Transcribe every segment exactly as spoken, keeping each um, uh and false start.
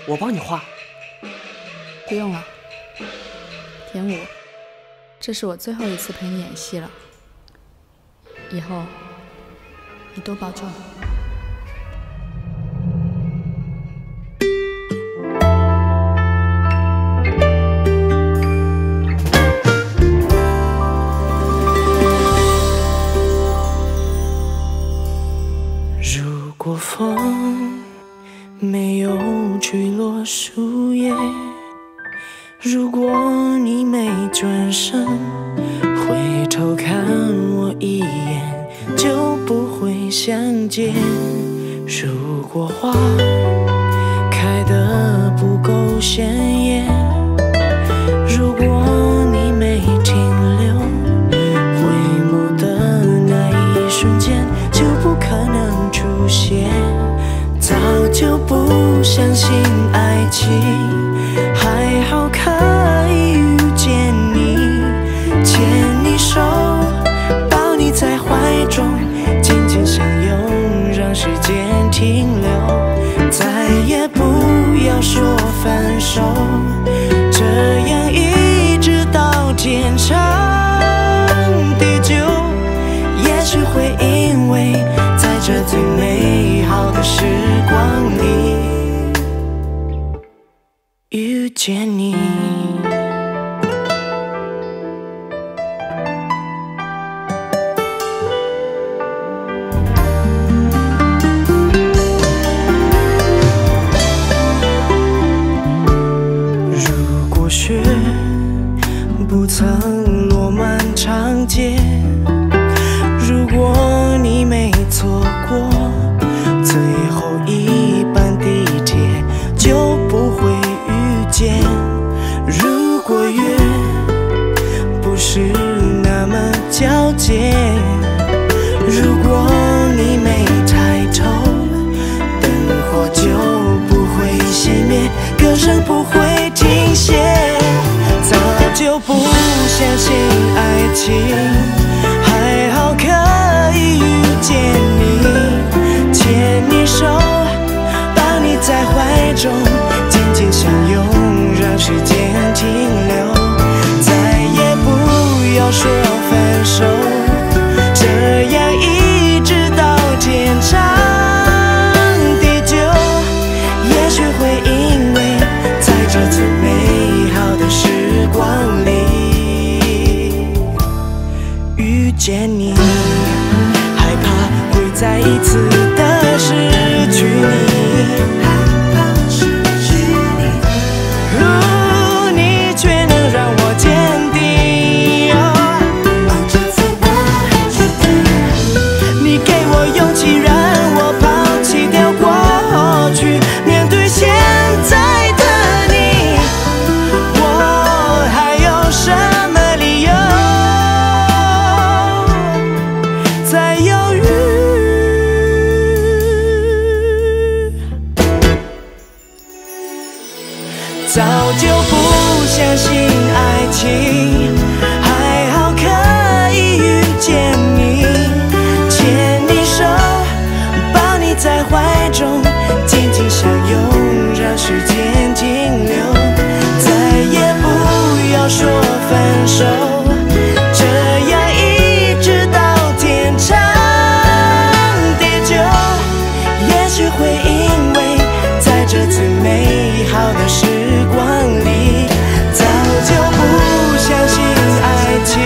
我帮你画。 不用了，田武，这是我最后一次陪你演戏了，以后你多保重。 如果风没有吹落树叶，如果你没转身回头看我一眼，就不会相见。如果花开得不够鲜艳，如果你没停留，回眸的那一瞬间就不可能出现。早就不相信爱情，还好可以遇见你，牵你手，抱你在怀中，紧紧相拥，让时间停留，再也不要说分手，这样一直到天长地久。也许会因为在这最美好的时光里遇见你。如果雪不曾落满长街，如果你没错过最后一班地铁，就不会遇见。如果月不是那么皎洁，如果你没抬头，灯火就不会熄灭，歌声不会停歇。早就不相信爱情，还好可以遇见你，牵你手，抱你在怀中，紧紧相拥，让时间停留，再也不要说分手，这样一直到天长地久。也许会因为在这最美好的时光里遇见你，害怕会再一次的失去你。哦，你却能让我坚定。你给我勇气，让我抛弃掉过去，面对现在的你，我还有什么理由再犹豫？早就不相信爱情，还好可以遇见你，牵你手，抱你在怀中，紧紧相拥，让时间停留，再也不要说分手，这样一直到天长地久。也许会因为在这最美好的时光里，早就不相信爱情。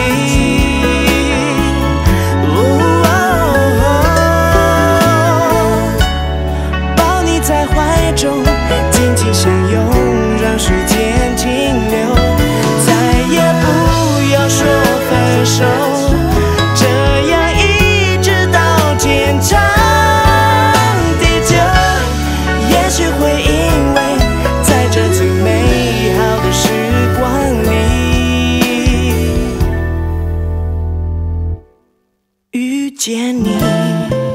哦，抱你在怀中，紧紧相拥，让时间停留，再也不要说分手，这样一直到天长地久。也许会因为在这最美好的时光里遇见你。